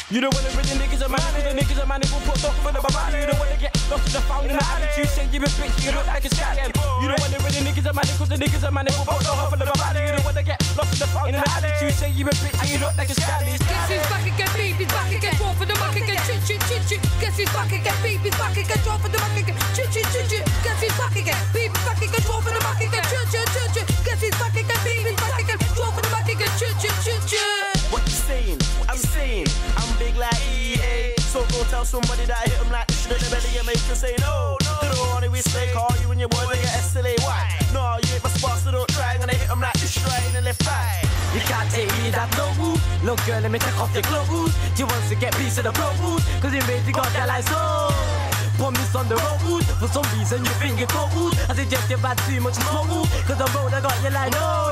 You don't wanna bring the niggas of my niggas of my nigga put off for the baba. You don't wanna get lost in the fountain of attitude. Say you a bitch, you look like a scallop. You don't wanna bring the niggas of my nigga put off for the baba. You don't wanna get lost in the fountain of attitude. Say you a bitch, you look like a scallop. Guess who's back again, baby's back again. Draw for the back again, chit chit chit chit. Guess who's back again, baby's back again. Draw for the back again, chit chit chit chit. Guess who's back again, baby's back again. Draw for the back again, chit chit chit chit. Guess who's back again, baby's back again. Draw for the back again, chit chit chit chit. What you saying? I'm saying I'm big like EA. So go tell somebody that I hit him like this shit in the belly and make them say no. You don't want to mistake, call you and your boys they get SLA. Why? No, you ain't my spot, so don't try. I'm gonna hit him like this right in the left eye. You can't take me that no move. Look girl, let me take off your clothes. You want to get piece of the pro food, cause you made you got that like so. Put me on the road, for some reason you think you're cold. I suggest you've had too much smoke, cause the road I got you like no,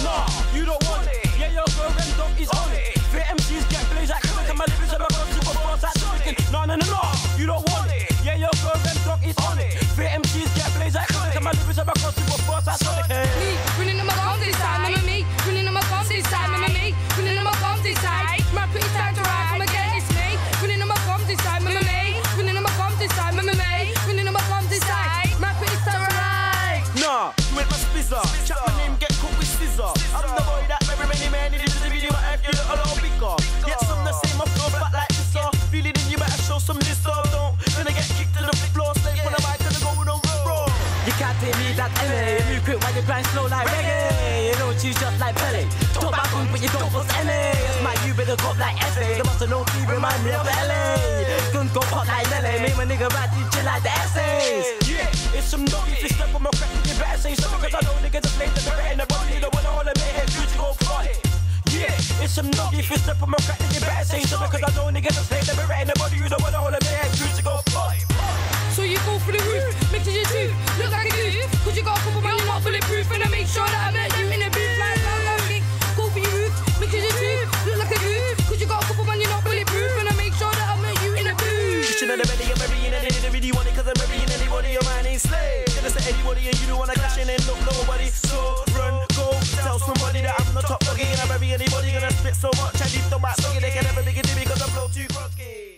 you don't want it. Yeah, your girlfriend dog is on it. Fit MCs get blazed like quick and my lyrics are about super fast like chicken. No, you don't want it. Yeah, your girlfriend dog is on it. Fit MCs get blazed like quick and my lyrics are about super fast like chicken. Me, running on my guns this time, remember me. Running on my guns this time, remember me. Running on my guns this time. My pretty time to ride from again, it's me. Running on my guns this time, remember me. Running on my guns this time, remember me. Running on my guns this time. My pretty time to ride. Nah, you ain't my spizzer. Chat my name, get cooked with scissor. I'm the boy that very many men needed to video, but I feel a lot bigger. Get some the same, I feel back like this, feeling in you better show some this, don't. Gonna get kicked to the floor, slave when I'm out, gonna go with a roll. You can't take me that LA. You move quick while you grind slow like reggae. You don't choose just like Pele. Talk about food, but you don't force NA. It's my you better cop like FA. The muscle no T remind me of LA. Gun go pop like Lele. Make my nigga ride you chill like the essays. Yeah, it's some doggy. If you step on my crack, you better say something, cause I know niggas are playing the better in the body. You don't wanna hold a minute, you to go party. Yeah, it's some doggy. If you step on my crack, you better say something, cause I know niggas are playing the better in the body. You don't wanna hold a minute, you to go party. So you go for the roof, mix it your tooth, look like a goof. Cause you got a couple man, you're not bulletproof. And I make sure that I met you in a booth like kick. Go for your roof, mix it your tooth, look like a goof. Cause you got a couple man, you're not bulletproof. And I make sure that I met you in a booth. Pushing at the belly, I'm burying and they really want it, cause I'm burying anybody, your man ain't slave. Gonna say anybody and you don't wanna clash and then look nobody. So run, go, tell somebody that I'm the top doggy and I bury anybody. Gonna spit so much and you don't back doggy, they can never make it to me cause I blow too groggy.